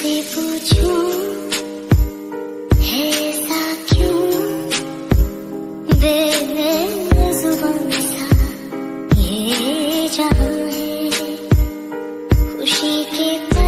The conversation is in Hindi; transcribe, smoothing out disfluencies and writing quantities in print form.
तुझसे पूछूं है ऐसा क्यों बेजुबान सा ये जहां है खुशी के